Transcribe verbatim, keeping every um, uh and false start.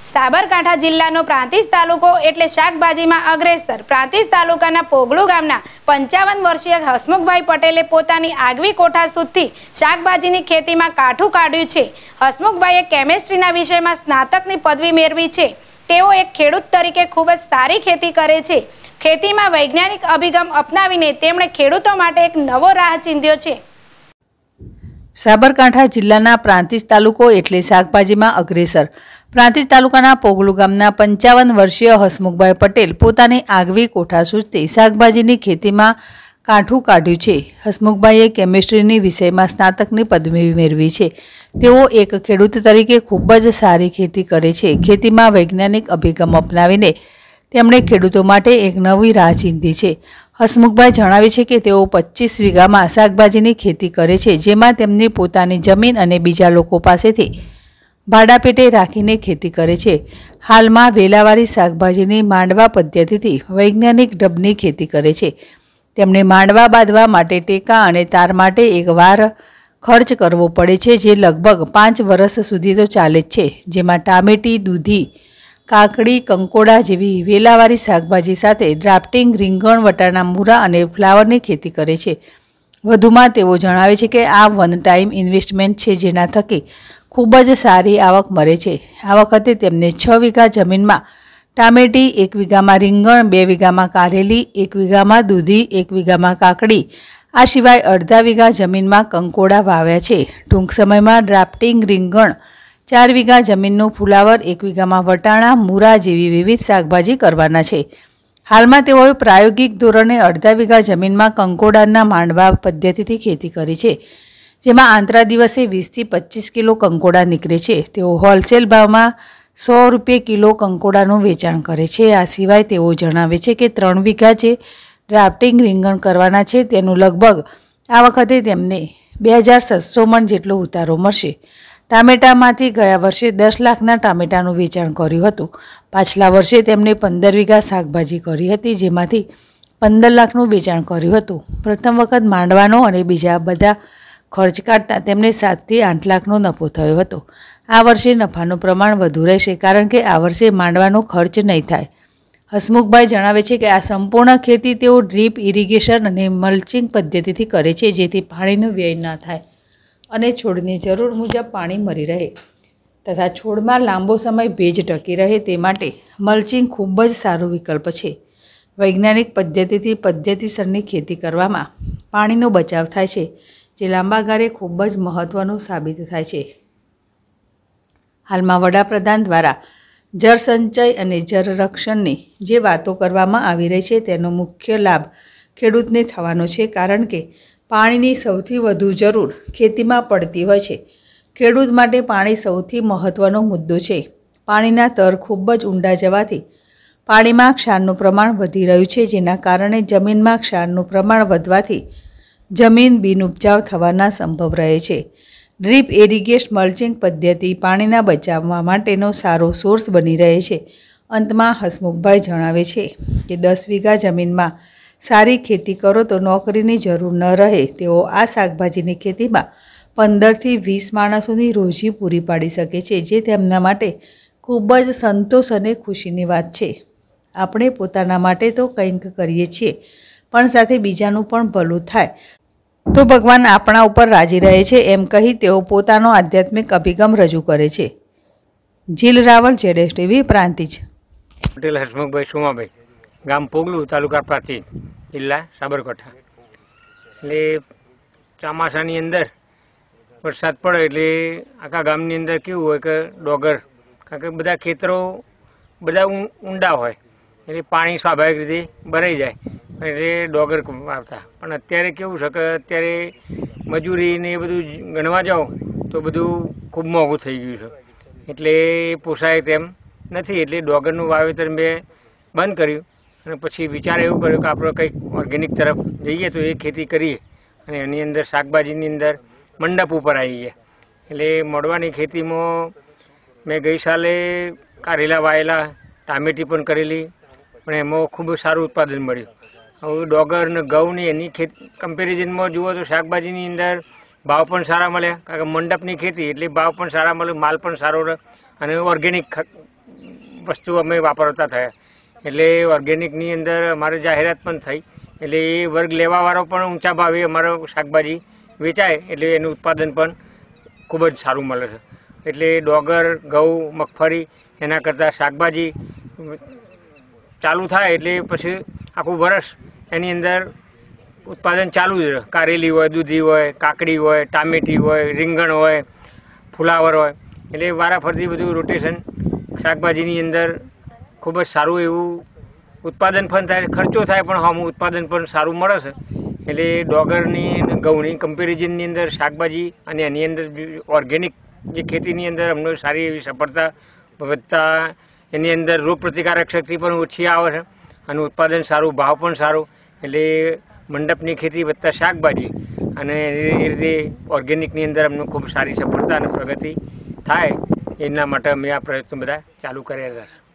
સાબરકાંઠા જિલ્લાનો પ્રાંતિજ તાલુકો એટલે શાકભાજીમાં અગ્રેસર પ્રાંતિજ તાલુકાના પોગળુ ગામના પંચાવન વર્ષીય હસમુખભાઈ પટેલે પોતાની આગવી કોઠાસૂઝથી શાકભાજીની ખેતીમાં કાઠું કાઢ્યું છે। હસમુખભાઈએ કેમિસ્ટ્રીના વિષયમાં સ્નાતકની પદવી મેળવી છે। તેઓ એક ખેડૂત તરીકે ખૂબ જ સારી ખેતી કરે છે। ખેતીમાં વૈજ્ઞાનિક અભિગમ અપનાવીને તેમણે ખેડૂતો માટે એક નવો રાહ ચીંધ્યો છે। સાબરકાંઠા જિલ્લાના પ્રાંતિજ તાલુકો એટલે શાકભાજીમાં અગ્રેસર પ્રાંતિજ તાલુકાના પોગળુ ગામના પંચાવન વર્ષીય હસમુખભાઈ પટેલ પોતાની આગવી કોઠાસૂઝથી શાકભાજીની ખેતીમાં કાઠું કાઢ્યું છે। હસમુખભાઈએ કેમિસ્ટ્રીની વિષયમાં સ્નાતકની પદવી મેળવી છે। તેઓ એક ખેડૂત તરીકે ખૂબ જ સારી ખેતી કરે છે। ખેતીમાં વૈજ્ઞાનિક અભિગમ અપનાવીને તેમણે ખેડૂતો માટે એક નવી રાહ ચીંધી છે। હસમુખભાઈ જણાવે છે કે તેઓ પચીસ વીઘામાં શાકભાજીની ખેતી કરે છે, જેમાં તેમની પોતાની જમીન અને બીજા લોકો પાસેથી ભાડા પેટે રાખીને ખેતી કરે છે। હાલમાં વેલાવાળી શાકભાજીની માંડવા પદ્ધતિથી વૈજ્ઞાનિક ઢબની ખેતી કરે છે। તેમણે માંડવા બાંધવા માટે ટેકા અને તાર માટે એક વાર ખર્ચ કરવો પડે છે, જે લગભગ પાંચ વર્ષ સુધી તો ચાલે જ છે। જેમાં ટામેટી, દૂધી, કાકડી, કંકોડા જેવી વેલાવાળી શાકભાજી સાથે ડ્રાફ્ટિંગ, રીંગણ, વટાણા, મૂળા અને ફ્લાવરની ખેતી કરે છે। વધુમાં તેઓ જણાવે છે કે આ વન ટાઈમ ઇન્વેસ્ટમેન્ટ છે, જેના થકી ખૂબ જ સારી આવક મળે છે। આ વખતે તેમને છ વીઘા જમીનમાં ટામેટી, એક વીઘામાં રીંગણ, બે વીઘામાં કારેલી, એક વીઘામાં દૂધી, એક વીઘામાં કાકડી, આ સિવાય અડધા વીઘા જમીનમાં કંકોડા વાવ્યા છે। ટૂંક સમયમાં ડ્રાફ્ટિંગ, રીંગણ, ચાર વીઘા જમીનનું ફુલાવર, એક વીઘામાં વટાણા, મૂળા જેવી વિવિધ શાકભાજી કરવાના છે। હાલમાં તેઓએ પ્રાયોગિક ધોરણે અડધા વીઘા જમીનમાં કંકોડાના માંડવા પદ્ધતિથી ખેતી કરી છે, જેમાં આંતરા દિવસે વીસથી પચીસ કિલો કંકોડા નીકળે છે। તેઓ હોલસેલ ભાવમાં સો રૂપિયા કિલો કંકોડાનું વેચાણ કરે છે। આ સિવાય તેઓ જણાવે છે કે ત્રણ વીઘા જે ડ્રાફ્ટિંગ રીંગણ કરવાના છે, તેનું લગભગ આ વખતે તેમને બે હજાર સાતસો મણ જેટલો ઉતારો મળશે। ટામેટામાંથી ગયા વર્ષે દસ લાખના ટામેટાનું વેચાણ કર્યું હતું। પાછલા વર્ષે તેમણે પંદર વીઘા શાકભાજી કરી હતી, જેમાંથી પંદર લાખનું વેચાણ કર્યું હતું। પ્રથમ વખત માંડવાનો અને બીજા બધા ખર્ચ કાઢતા તેમને સાતથી આઠ લાખનો નફો થયો હતો। આ વર્ષે નફાનું પ્રમાણ વધુ રહેશે, કારણ કે આ વર્ષે માંડવાનો ખર્ચ નહીં થાય। હસમુખભાઈ જણાવે છે કે આ સંપૂર્ણ ખેતી તેઓ ડ્રીપ ઇરિગેશન અને મલ્ચિંગ પદ્ધતિથી કરે છે, જેથી પાણીનો વ્યય ન થાય અને છોડની જરૂર મુજબ પાણી મળી રહે તથા છોડમાં લાંબો સમય ભેજ ટકી રહે તે માટે મલ્ચિંગ ખૂબ જ સારો વિકલ્પ છે। વૈજ્ઞાનિક પદ્ધતિથી પદ્ધતિસરની ખેતી કરવામાં પાણીનો બચાવ થાય છે, જે લાંબા ગાળે ખૂબ જ મહત્ત્વનું સાબિત થાય છે। હાલમાં વડાપ્રધાન દ્વારા જળ સંચય અને જળ રક્ષણની જે વાતો કરવામાં આવી રહી છે, તેનો મુખ્ય લાભ ખેડૂતને થવાનો છે, કારણ કે પાણીની સૌથી વધુ જરૂર ખેતીમાં પડતી હોય છે। ખેડૂત માટે પાણી સૌથી મહત્ત્વનો મુદ્દો છે। પાણીના તર ખૂબ જ ઊંડા જવાથી પાણીમાં ક્ષારનું પ્રમાણ વધી રહ્યું છે, જેના કારણે જમીનમાં ક્ષારનું પ્રમાણ વધવાથી જમીન બિનઉપજાઉ થવાના સંભવ રહે છે। ડ્રીપ ઇરિગેશન મલ્ચિંગ પદ્ધતિ પાણીના બચાવવા માટેનો સારો સોર્સ બની રહે છે। અંતમાં હસમુખભાઈ જણાવે છે કે દસ વીઘા જમીનમાં સારી ખેતી કરો તો નોકરીની જરૂર ન રહે। તેઓ આ શાકભાજીની ખેતીમાં પંદરથી વીસ માણસોની રોજી પૂરી પાડી શકે છે, જે તેમના માટે ખૂબ જ સંતોષ અને ખુશીની વાત છે। આપણે પોતાના માટે તો કંઈક કરીએ છીએ, પણ સાથે બીજાનું પણ ભલું થાય તો ભગવાન આપણા ઉપર રાજી રહે છે, એમ કહી તેઓ પોતાનો આધ્યાત્મિક અભિગમ રજૂ કરે છે। જીલ રાવલ, જેડેશ ટીવી, પ્રાંતિજ। પટેલ હસમુખભાઈ સોમાભાઈ, ગામ પોગલું, તાલુકા પ્રાંતિજ, જિલ્લા સાબરકાંઠા। એટલે ચોમાસાની અંદર વરસાદ પડે એટલે આખા ગામની અંદર કેવું હોય કે ડોગર, કારણ કે બધા ખેતરો બધા ઊંડા હોય એટલે પાણી સ્વાભાવિક રીતે ભરાઈ જાય, એટલે ડોગર આવતા। પણ અત્યારે કેવું છે કે અત્યારે મજૂરી ને એ બધું ગણવા જાઓ તો બધું ખૂબ મોંઘું થઈ ગયું છે, એટલે પોસાય તેમ નથી। એટલે ડોગરનું વાવેતર મેં બંધ કર્યું અને પછી વિચાર એવું કર્યો કે આપણે કંઈક ઓર્ગેનિક તરફ જઈએ તો એ ખેતી કરીએ અને એની અંદર શાકભાજીની અંદર મંડપ ઉપર આવી ગયા। એટલે મોડવાની ખેતીમાં મેં ગઈ સાલે કારેલા વાયેલા, ટામેટી પણ કરેલી, પણ એમાં ખૂબ સારું ઉત્પાદન મળ્યું। હવે ડોગર ને ઘઉંની એની ખેતી કમ્પેરિઝનમાં જુઓ તો શાકભાજીની અંદર ભાવ પણ સારા મળ્યા, કારણ કે મંડપની ખેતી એટલે ભાવ પણ સારા મળે, માલ પણ સારો રહે અને ઓર્ગેનિક વસ્તુ અમે વાપરતા થયા, એટલે ઓર્ગેનિકની અંદર અમારે જાહેરાત પણ થઈ, એટલે એ વર્ગ લેવાવાળો પણ ઊંચા ભાવે અમારો શાકભાજી વેચાય, એટલે એનું ઉત્પાદન પણ ખૂબ જ સારું મળે છે. એટલે ડોગર, ઘઉં, મગફળી એના કરતાં શાકભાજી ચાલુ થાય એટલે પછી આખું વર્ષ એની અંદર ઉત્પાદન ચાલુ જ રહે. કારેલી હોય, દૂધી હોય, કાકડી હોય, ટામેટી હોય, રીંગણ હોય, ફુલાવર હોય, એટલે વારાફરતી બધું રોટેશન શાકભાજીની અંદર ખૂબ જ સારું એવું ઉત્પાદન પણ થાય, ખર્ચો થાય પણ હમ ઉત્પાદન પણ સારું મળે છે. એટલે ડોગરની અને ઘઉંની કમ્પેરિઝનની અંદર શાકભાજી અને એની અંદર ઓર્ગેનિક જે ખેતીની અંદર અમને સારી એવી સફળતા વધતા, એની અંદર રોગ પ્રતિકારક શક્તિ પણ ઓછી આવે છે અને ઉત્પાદન સારું, ભાવ પણ સારું. એટલે મંડપની ખેતી વધતા શાકભાજી અને એ રીતે ઓર્ગેનિકની અંદર અમને ખૂબ સારી સફળતા અને પ્રગતિ થાય, એના માટે અમે આ પ્રયત્નો બધા ચાલુ કર્યા હતા.